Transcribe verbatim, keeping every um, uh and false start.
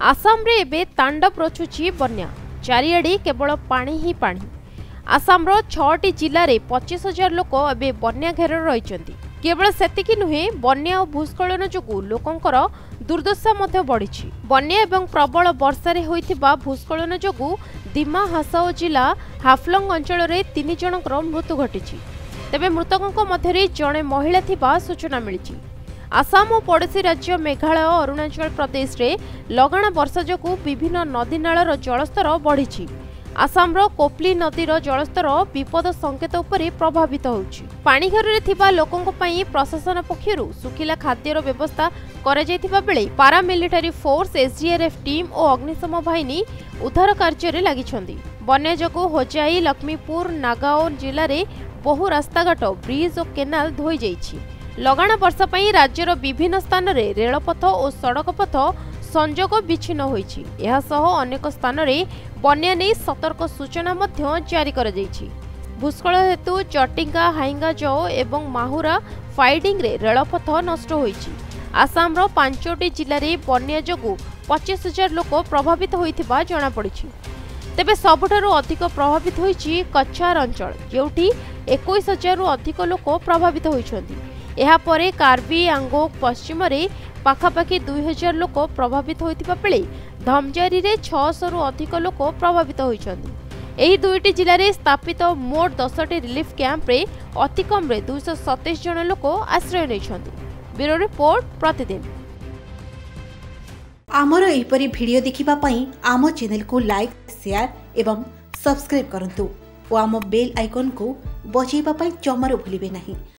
आसाम रे एबे तांडव रचुची बन्या चारिआडे केवल पानी ही पानी। आसाम रो छटी जिले में पच्चीस हजार लोक एबे बन्या घेर रही। केवल सेतिकी नुहे बन्या और भूस्खलन जोगु लोकंकर दुर्दशा मध्य बढ़ी। बन्या एवं प्रबल वर्षारे होइथिबा भूस्खलन जोगु दिमा हासाओ जिला हाफलंग अंचल में तीन जनकर मृत्यु घटी। तेबे मृतकों मध्य जड़े महिला थिबा सूचना मिली। आसाम और पड़ोशी राज्य मेघालय और अरुणाचल प्रदेश रे लगाण वर्षा जोगु विभिन्न नदी नालर जलस्तर बढ़ी। आसामर कोपली नदीर जलस्तर विपद संकेत उपरे प्रभावित होउछि। पानीघर रे थिबा लोकंक पई प्रशासन पक्षरु सुखिला खाद्यर व्यवस्था करा जायथिबा बेले पारामिलिटारी फोर्स एसडीआरएफ टीम और अग्निशम बाहिनी उद्धार कार्य रे लागिछन्ती। बन्या जोगु होजाई लक्ष्मीपुर नागाओं जिले में बहु रास्ताघाट ब्रिज और केनाल धोई जाइछि। लगाण वर्षा पई राज्यर विभिन्न स्थान रे रेलपथ और सड़क पथ संजोग विच्छिन्न होइछि। एहा सह अनेक स्थान रे बन्या नै सतर्क सूचना मध्य जारी करा जाइछि। भूस्खलन हेतु चटिंगा हाइंगाजो एवं माहुरा फाइडिंग रे रेलपथ नष्ट होइछि। आसाम रो पांचटी जिले में बन्या जोगु पच्चीस हजार लोक प्रभावित होइथिबा जणा पड़िछि। तेबे सबुठारु अधिक प्रभावित होइछि कच्छार अंचल, जेउठी इक्कीस हजार अधिक लोक प्रभावित होइछन्ति। एहा परे कार्बी आंगोक पश्चिम रे पाखापाखि दुई हजार लोक प्रभावित होइतिबा बेले धमजारी रे छह सौ रु अधिक लोक प्रभावित होइछन्ति। एही दुईटी जिले में स्थापित मोट दसटी रिलीफ कैंप रे अति कम रे दो सौ सत्ताईस जन लोक आश्रय नैछन्ति। ब्यूरो रिपोर्ट प्रतिदिन। आमर एहिपरि भिडियो देखिबा पई आम चैनल को लाइक शेयर एवं सब्सक्राइब करंतु और आम बेल आइकन को बजाइबा पई जमारो भूलिबे नहीं।